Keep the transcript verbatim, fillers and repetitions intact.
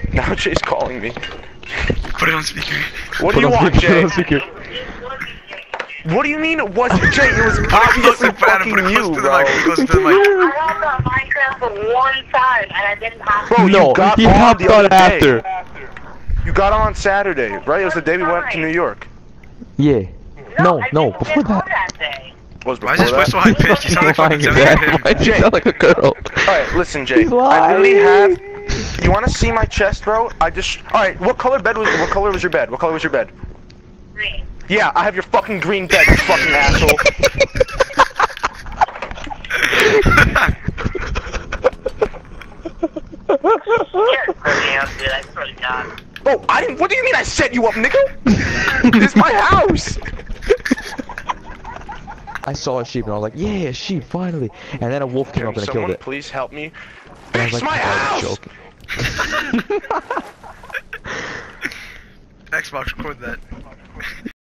Now Jay's calling me. Put it on speaker. What do you want, Jay? What do you mean it wasn't Jay? It was obviously fucking you, bro. I hopped on Minecraft for one time and I didn't have to. Bro, No, you got he on hopped the on other after. day. You got on Saturday, right? It was the day we went to New York. Yeah. No, I no, didn't before get on that. that day. Was Why before is this voice so that? high pitched? You sound like fucking Lying, seven Why do you Jay. sound like a girl? Alright, listen, Jay. He's I literally lying. have. You want to see my chest, bro? I just. Alright, what color bed was? What color was your bed? What color was your bed? Green. Yeah, I have your fucking green bed, you fucking asshole. You're pretty up, dude. I swear to God. Oh, I didn't. What do you mean I set you up, nigga? This is my house. I saw a sheep and I was like, yeah, a sheep, finally. And then a wolf came Can up and I someone killed it. please help me? And I was It's like, my I was house. joking. Xbox, record that.